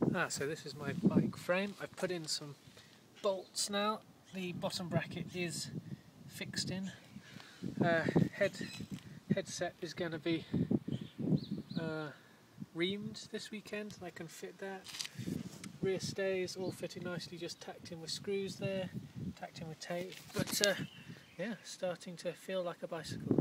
So this is my bike frame. I've put in some bolts now. The bottom bracket is fixed in. Headset is going to be reamed this weekend. I can fit that. Rear stays all fitting nicely, just tacked in with screws there, tacked in with tape. But yeah, starting to feel like a bicycle.